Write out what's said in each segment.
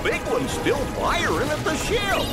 big one's still firing at the ship.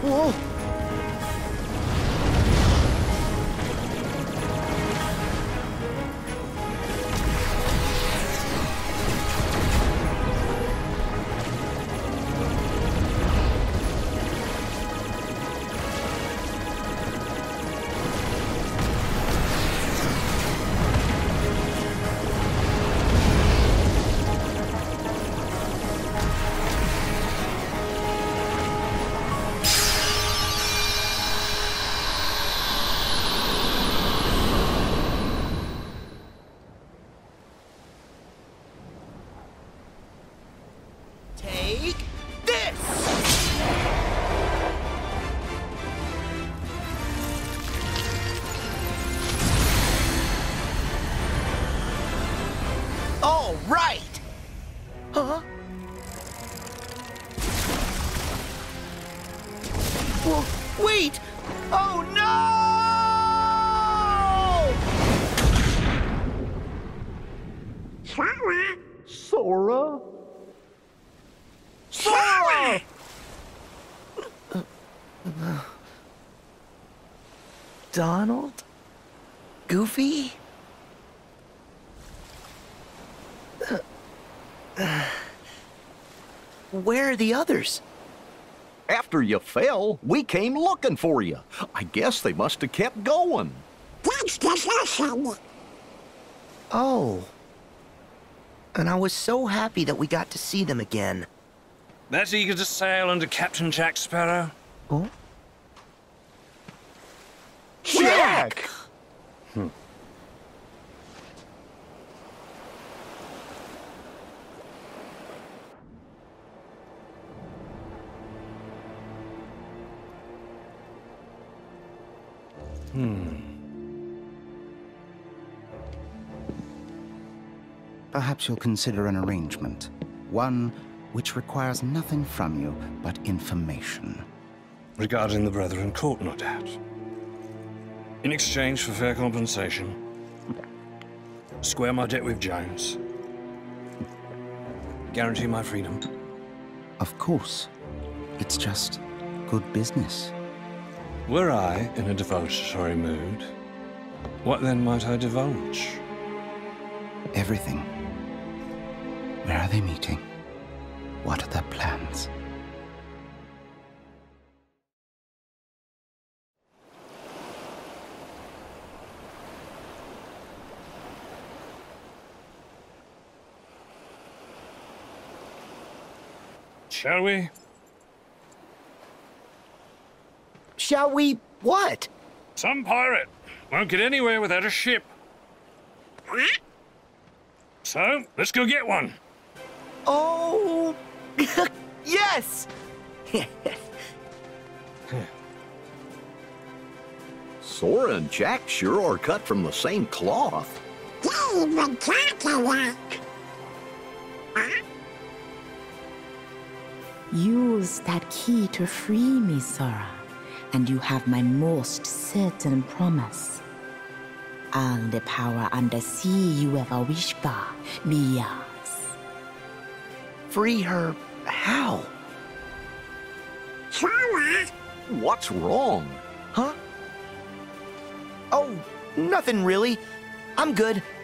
Whoa! Take this! All right! Huh? Whoa, wait! Oh no! Sora? Sora! Donald? Goofy? Where are the others? After you fell, we came looking for you. I guess they must have kept going. That's discussion. Oh. And I was so happy that we got to see them again. That eager to sail under Captain Jack Sparrow? Oh? Jack! Perhaps you'll consider an arrangement. One which requires nothing from you but information. Regarding the Brethren Court, no doubt. In exchange for fair compensation, square my debt with Jones, guarantee my freedom. Of course. It's just good business. Were I in a divulgatory mood, what then might I divulge? Everything. Where are they meeting? What are their plans? Shall we? Shall we what? Some pirate won't get anywhere without a ship. So, let's go get one. Oh, yes! Sora and Jack sure are cut from the same cloth. David Cadillac. Use that key to free me, Sora, and you have my most certain promise. All the power undersea you ever wish for be yours. Free her how? Sora. What's wrong? Huh? Oh, nothing really. I'm good.